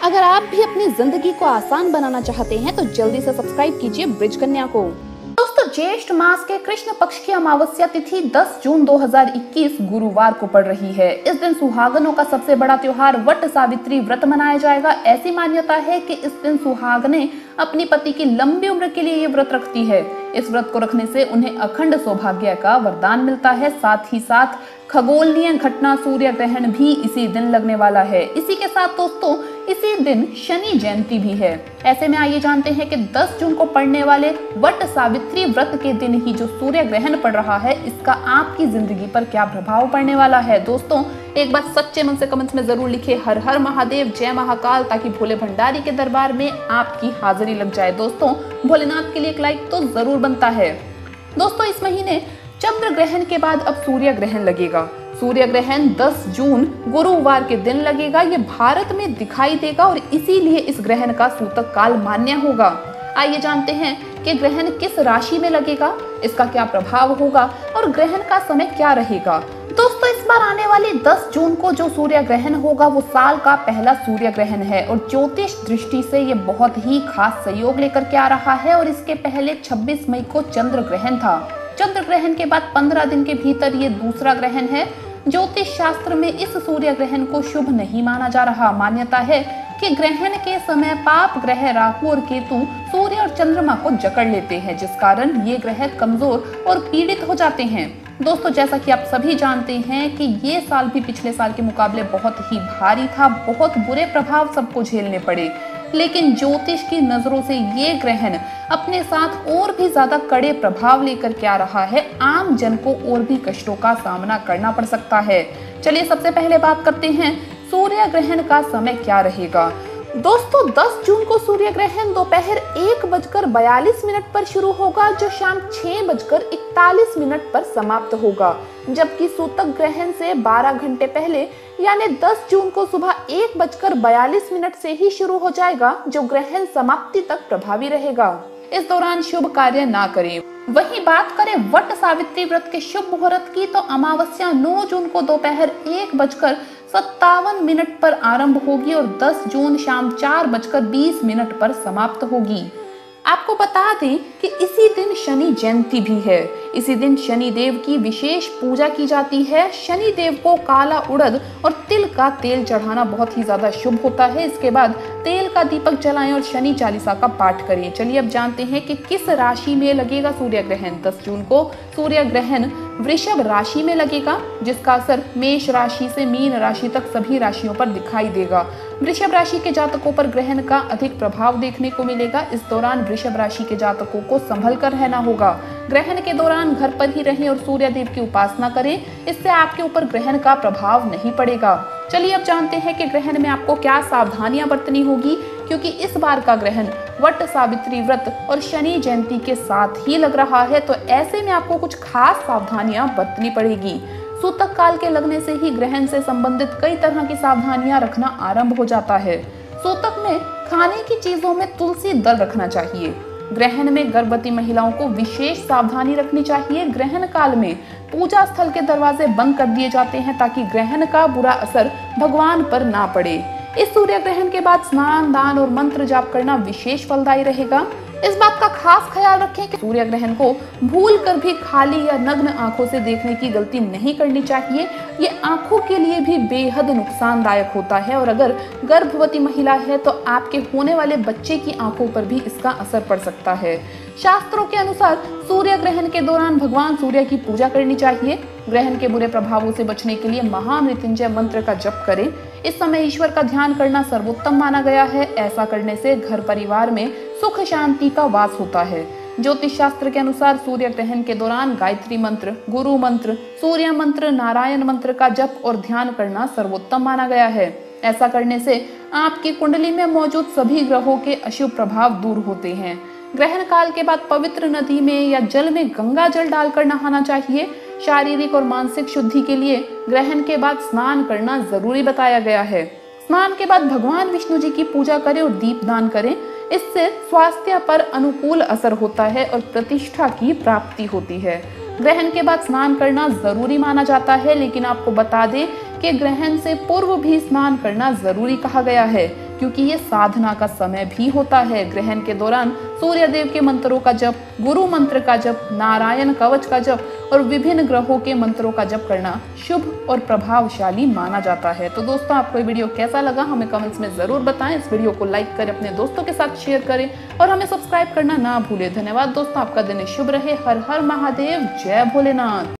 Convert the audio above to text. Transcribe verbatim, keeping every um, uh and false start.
अगर आप भी अपनी जिंदगी को आसान बनाना चाहते हैं तो जल्दी से सब्सक्राइब कीजिए ब्रिज कन्या को। दोस्तों, ज्येष्ठ मास के कृष्ण पक्ष की अमावस्या तिथि दस जून दो हज़ार इक्कीस गुरुवार को पड़ रही है। इस दिन सुहागनों का सबसे बड़ा त्योहार वट सावित्री व्रत मनाया जाएगा। ऐसी मान्यता है कि इस दिन सुहागनें अपनी पति की लंबी उम्र के लिए ये व्रत रखती है। इस व्रत को रखने से उन्हें अखंड सौभाग्य का वरदान मिलता है। साथ ही साथ खगोलीय घटना सूर्य ग्रहण भी इसी दिन लगने वाला है। इसी के साथ दोस्तों इसी दिन शनि जयंती भी है। ऐसे में आइए जानते हैं कि दस जून को पड़ने वाले वट सावित्री व्रत के दिन ही जो सूर्य ग्रहण पड़ रहा है, इसका आपकी जिंदगी पर क्या प्रभाव पड़ने वाला है। दोस्तों, एक बार सच्चे मन से कमेंट्स में जरूर लिखे हर हर महादेव, जय महाकाल, ताकि भोले भंडारी के दरबार में आपकी हाजिरी लग जाए। दोस्तों, भोलेनाथ के लिए एक लाइक तो जरूर बनता है। दोस्तों, इस महीने चंद्र ग्रहण के बाद अब सूर्य ग्रहण लगेगा। सूर्य ग्रहण दस जून गुरुवार के दिन लगेगा। ये भारत में दिखाई देगा और इसीलिए इस ग्रहण का सूतक काल मान्य होगा। आइए जानते हैं कि ग्रहण किस राशि में लगेगा, इसका क्या प्रभाव होगा और ग्रहण का समय क्या रहेगा। दोस्तों, इस बार आने वाली दस जून को जो सूर्य ग्रहण होगा वो साल का पहला सूर्य ग्रहण है और ज्योतिष दृष्टि से ये बहुत ही खास सहयोग लेकर के आ रहा है। और इसके पहले छब्बीस मई को चंद्र ग्रहण था। चंद्र ग्रहण के बाद पंद्रह दिन के भीतर ये दूसरा ग्रहण है। ज्योतिष शास्त्र में इस सूर्य ग्रहण को शुभ नहीं माना जा रहा। मान्यता है कि ग्रहण के समय पाप ग्रह राहु और केतु सूर्य और चंद्रमा को जकड़ लेते हैं, जिस कारण ये ग्रह कमजोर और पीड़ित हो जाते हैं। दोस्तों, जैसा कि आप सभी जानते हैं कि ये साल भी पिछले साल के मुकाबले बहुत ही भारी था। बहुत बुरे प्रभाव सबको झेलने पड़े, लेकिन ज्योतिष की नजरों से ये ग्रहण अपने साथ और भी ज्यादा कड़े प्रभाव लेकर के आ रहा है। आम जन को और भी कष्टों का सामना करना पड़ सकता है। चलिए सबसे पहले बात करते हैं सूर्य ग्रहण का समय क्या रहेगा। दोस्तों, दस जून को सूर्य ग्रहण दोपहर एक बजकर बयालीस मिनट पर शुरू होगा, जो शाम छह बजकर इकतालीस मिनट पर समाप्त होगा। जबकि सूतक ग्रहण से बारह घंटे पहले यानी दस जून को सुबह एक बजकर बयालीस मिनट से ही शुरू हो जाएगा, जो ग्रहण समाप्ति तक प्रभावी रहेगा। इस दौरान शुभ कार्य ना करें। वहीं बात करें वट सावित्री व्रत के शुभ मुहूर्त की, तो अमावस्या नौ जून को दोपहर एक बजकर सत्तावन मिनट पर आरंभ होगी और दस जून शाम चार बजकर बीस मिनट पर समाप्त होगी। आपको बता दें कि इसी दिन शनि जयंती भी है। इसी दिन शनि देव की विशेष पूजा की जाती है। शनि देव को काला उड़द और तिल का तेल चढ़ाना बहुत ही ज्यादा शुभ होता है। इसके बाद तेल का दीपक जलाएं और शनि चालीसा का पाठ करें। चलिए अब जानते हैं कि किस राशि में लगेगा सूर्य ग्रहण। दस जून को सूर्य ग्रहण वृषभ राशि में लगेगा, जिसका असर मेष राशि से मीन राशि तक सभी राशियों पर दिखाई देगा। वृषभ राशि के जातकों पर ग्रहण का अधिक प्रभाव देखने को मिलेगा। इस दौरान वृषभ राशि के जातकों को संभल कर रहना होगा। ग्रहण के दौरान घर पर ही रहें और सूर्य देव की उपासना करें। इससे आपके ऊपर ग्रहण का प्रभाव नहीं पड़ेगा। चलिए अब जानते हैं कि ग्रहण में आपको क्या सावधानियां बरतनी होगी, क्योंकि इस बार का ग्रहण वट सावित्री व्रत और शनि जयंती के साथ ही लग रहा है। तो ऐसे में आपको कुछ खास सावधानियां बरतनी पड़ेगी। सूतक काल के लगने से ही ग्रहण से संबंधित कई तरह की सावधानियां रखना आरंभ हो जाता है। सूतक में खाने की चीजों में तुलसी दल रखना चाहिए। ग्रहण में गर्भवती महिलाओं को विशेष सावधानी रखनी चाहिए। ग्रहण काल में पूजा स्थल के दरवाजे बंद कर दिए जाते हैं ताकि ग्रहण का बुरा असर भगवान पर ना पड़े। इस सूर्य ग्रहण के बाद स्नान, दान और मंत्र जाप करना विशेष फलदायी रहेगा। इस बात का खास ख्याल रखें कि सूर्य ग्रहण को भूल कर भी खाली या नग्न आंखों से देखने की गलती नहीं करनी चाहिए। ये आंखों के लिए भी बेहद नुकसानदायक होता है और अगर गर्भवती महिला है तो आपके होने वाले बच्चे की आंखों पर भी इसका असर पड़ सकता है। शास्त्रों के अनुसार सूर्य ग्रहण के दौरान भगवान सूर्य की पूजा करनी चाहिए। ग्रहण के बुरे प्रभावों से बचने के लिए महामृत्युंजय मंत्र का जप करें। इस समय ईश्वर का ध्यान करना सर्वोत्तम माना गया है। ऐसा करने से घर परिवार में सुख शांति का वास होता है। ज्योतिष शास्त्र के अनुसार सूर्य ग्रहण के दौरान गायत्री मंत्र, गुरु मंत्र, सूर्य मंत्र, नारायण मंत्र का जप और ध्यान करना सर्वोत्तम माना गया है। ऐसा करने से आपकी कुंडली में मौजूद सभी ग्रहों के अशुभ प्रभाव दूर होते हैं। ग्रहण काल के बाद पवित्र नदी में या जल में गंगा जल डालकर नहाना चाहिए। शारीरिक और मानसिक शुद्धि के लिए ग्रहण के बाद स्नान करना जरूरी बताया गया है। स्नान के बाद भगवान विष्णु जी की पूजा करें और दीप दान करें। इससे स्वास्थ्य पर अनुकूल असर होता है और प्रतिष्ठा की प्राप्ति होती है। ग्रहण के बाद स्नान करना जरूरी माना जाता है, लेकिन आपको बता दें कि ग्रहण से पूर्व भी स्नान करना जरूरी कहा गया है, क्योंकि ये साधना का समय भी होता है। ग्रहण के दौरान सूर्य देव के मंत्रों का जप, गुरु मंत्र का जप, नारायण कवच का जप और विभिन्न ग्रहों के मंत्रों का जप करना शुभ और प्रभावशाली माना जाता है। तो दोस्तों, आपको ये वीडियो कैसा लगा हमें कमेंट्स में जरूर बताएं। इस वीडियो को लाइक करें, अपने दोस्तों के साथ शेयर करें और हमें सब्सक्राइब करना ना भूलें। धन्यवाद दोस्तों, आपका दिन शुभ रहे। हर हर महादेव, जय भोलेनाथ।